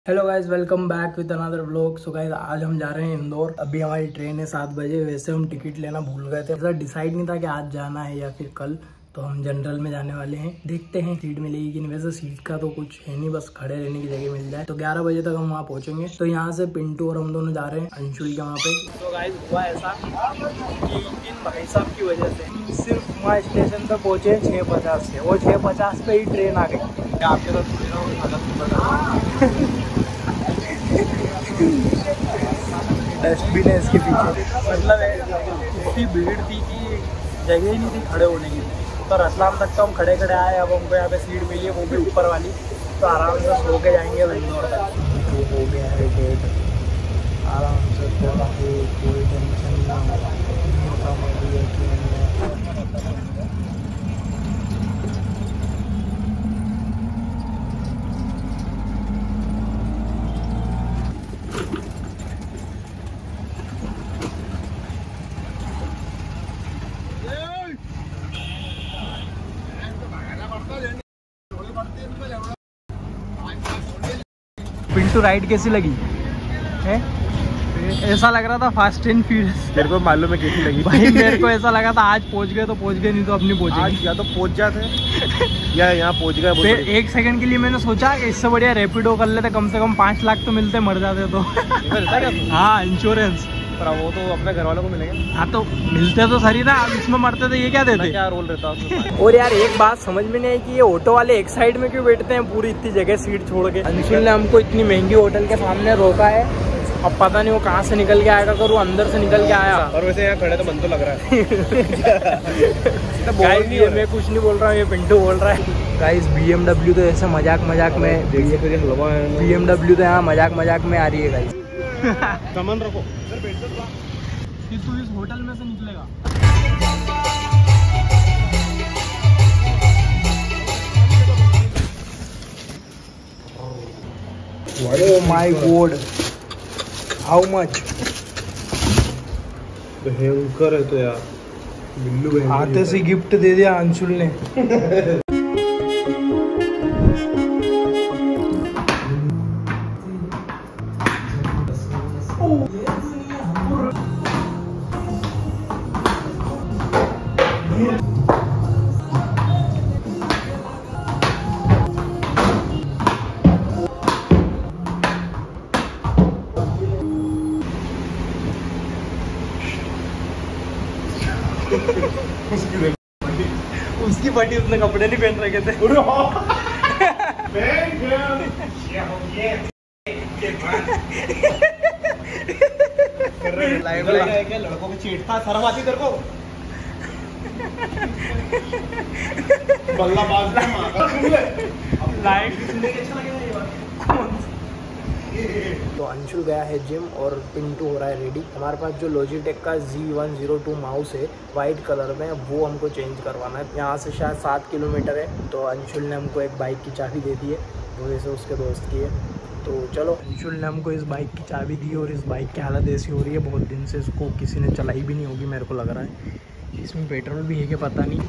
Hello guys, welcome back with another vlog. So guys आज हम जा रहे हैं इंदौर। अभी हमारी ट्रेन है 7 बजे। वैसे हम टिकट लेना भूल गए थे, ऐसा डिसाइड नहीं था कि आज जाना है या फिर कल, तो हम जनरल में जाने वाले हैं। देखते हैं सीट मिलेगी कि नहीं। वैसे सीट का तो कुछ है नहीं, बस खड़े रहने की जगह मिल जाए। तो 11 बजे तक हम वहाँ पहुँचेंगे। तो यहाँ से पिंटू और हम दोनों जा रहे हैं अंशुल के वहाँ पे। तो गाइज हुआ ऐसा कि इन भाई साहब की वजह से सिर्फ वहाँ स्टेशन पे पहुँचे 6:50 से, वो 6:50 पे ही ट्रेन आ गई। आपके साथ डस्टबिन है इसके पीछे। मतलब इतनी भीड़ थी कि जगह ही नहीं थी खड़े होने की। तो रतलाम तक तो हम खड़े खड़े आए। अब हमको यहाँ पे सीट मिली है, वो भी ऊपर वाली। तो आराम से सो के जाएंगे इंदौर तक। तो हो गया है डेट, आराम से थोड़ा कोई टेंशन ना हो। पिंटू राइड कैसी लगी है? ऐसा लग रहा था फास्ट एंड फ्यूरियस। तेरे को मालूम है कैसी लगी भाई? मेरे को ऐसा लगा था आज पहुंच गए तो पहुंच गए, नहीं तो अपनी पहुंचेंगे। या तो पहुंच जाते या यहाँ पहुंच गए। एक सेकंड के लिए मैंने सोचा कि इससे बढ़िया रैपिडो कर लेते, कम से कम 5 लाख तो मिलते, मर जाते तो। हाँ, इंश्योरेंस। पर वो तो अपने घर वालों को मिलेंगे। हाँ तो मिलते तो सही ना, अब इसमें मरते तो ये क्या देते? क्या रोल रहता है? और यार एक बात समझ में नहीं आई कि ये ऑटो वाले एक साइड में क्यों बैठते हैं पूरी इतनी जगह सीट छोड़ के। अंशुल ने हमको इतनी महंगी होटल के सामने रोका है। अब पता नहीं वो कहाँ से निकल के आएगा, अगर वो अंदर से निकल के आया। और वैसे यहाँ खड़े तो मन तो लग रहा है। मैं कुछ नहीं बोल रहा हूँ, ये पिंटू बोल रहा है। गाइस BMW तो ऐसे मजाक मजाक में, BMW तो यहाँ मजाक मजाक में आ रही है गाइस। सामान रखो, तू इस होटल में से निकलेगा। Oh my God, how much? भयंकर है तो यार, बिल्लू आते से गिफ्ट दे दिया अंशुल ने। उसकी बटी उसने कपड़े नहीं पहन रखे थे। लड़कों को चीटता शर्म आती तेरे को? बल्ला बाज तो अंशुल गया है जिम और पिंटू हो रहा है रेडी। हमारे पास जो लॉजिटेक का Z102 माउस है वाइट कलर में, वो हमको चेंज करवाना है। यहाँ से शायद 7 किलोमीटर है। तो अंशुल ने हमको एक बाइक की चाबी दे दी है, वो वैसे उसके दोस्त की है। तो चलो, अंशुल ने हमको इस बाइक की चाबी दी और इस बाइक की हालत ऐसी हो रही है, बहुत दिन से इसको किसी ने चलाई भी नहीं होगी मेरे को लग रहा है। इसमें पेट्रोल भी है कि पता नहीं।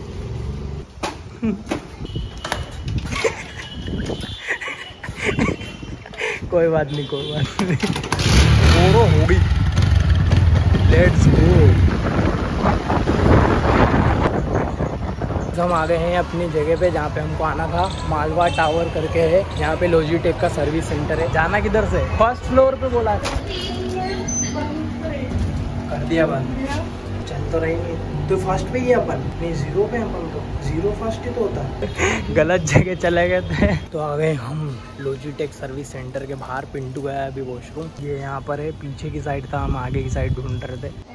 कोई बात नहीं, कोई बात नहीं। ओरो हो गई, लेट्स गो। हम आ गए हैं अपनी जगह पे जहाँ पे हमको आना था। मालवा टावर करके है, यहाँ पे लॉजिटेक का सर्विस सेंटर है। जाना किधर से? फर्स्ट फ्लोर पे बोला था, कर दिया बंद। चल तो रही नहीं तो फर्स्ट पे ही अपन नहीं, 0 पे अपन तो 0 फर्स्ट ही तो होता है। गलत जगह चले गए थे। तो आ गए हम लॉजिटेक सर्विस सेंटर के बाहर। पिंटू गया है अभी वॉशरूम। ये यहाँ पर है, पीछे की साइड था, हम आगे की साइड ढूंढ रहे थे।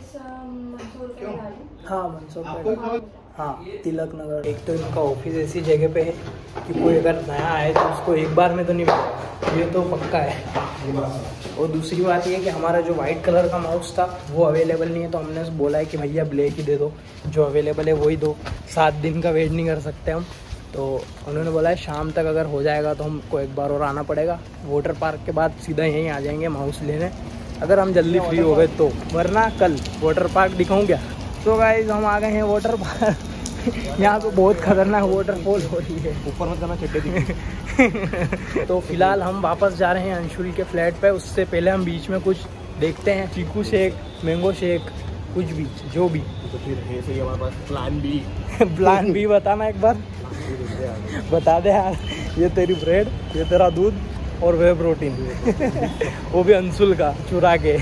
हाँ, मंसूर, हाँ, तिलक नगर। एक तो इनका ऑफिस ऐसी जगह पे है कि कोई अगर नया आए तो उसको एक बार में तो नहीं मिलेगा, ये तो पक्का है। और दूसरी बात ये कि हमारा जो वाइट कलर का माउस था वो अवेलेबल नहीं है। तो हमने बोला है कि भैया ब्लैक ही दे दो, जो अवेलेबल है वही दो, 7 दिन का वेट नहीं कर सकते हम। तो उन्होंने बोला है शाम तक अगर हो जाएगा तो हमको एक बार और आना पड़ेगा। वाटर पार्क के बाद सीधा यहीं आ जाएंगे माउस लेने, अगर हम जल्दी फ्री हो गए तो, वरना कल वाटर पार्क दिखाऊँ क्या। तो गाइस हम आ गए हैं वाटर पार्क। यहाँ पे बहुत खतरनाक वाटरफॉल हो रही है। ऊपर मत जाना, चड्डे। तो फिलहाल हम वापस जा रहे हैं अंशुल के फ्लैट पे। उससे पहले हम बीच में कुछ देखते हैं, चीकू शेक, मैंगो शेक, कुछ भी जो भी। तो फिर है सही हमारे पास प्लान बी। प्लान भी बताना एक बार, बता दे यार। ये तेरी ब्रेड, ये तेरा दूध और वे प्रोटीन, वो भी अंशुल का चुरा के।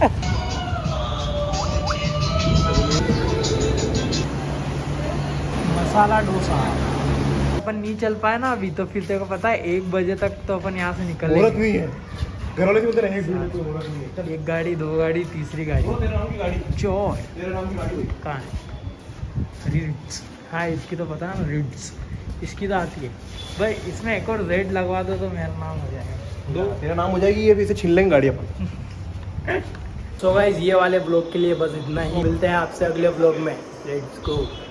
मसाला डोसा। अपन नहीं चल पाए ना अभी, तो फिर तेरे को पता है 1 बजे तक तो अपन यहाँ से निकलेंगे। औरत नहीं है, घर वाले से बोलते रहे नहीं। एक गाड़ी, 2 गाड़ी, तीसरी गाड़ी। तेरे नाम की गाड़ी, चोर तेरे नाम की गाड़ी कहाँ है? रिड्स। हाँ इसकी तो पता है ना, रिड्स इसकी तो आती है भाई। इसमें एक और रेड लगवा दो तो मेरा नाम हो जाएगा। तेरा नाम हो जाएगी, ये फिर से छीन लेंगे गाड़ी अपन। सो गाइस ये वाले ब्लॉग के लिए बस इतना ही। मिलते हैं आपसे अगले ब्लॉग में। लेट्स गो।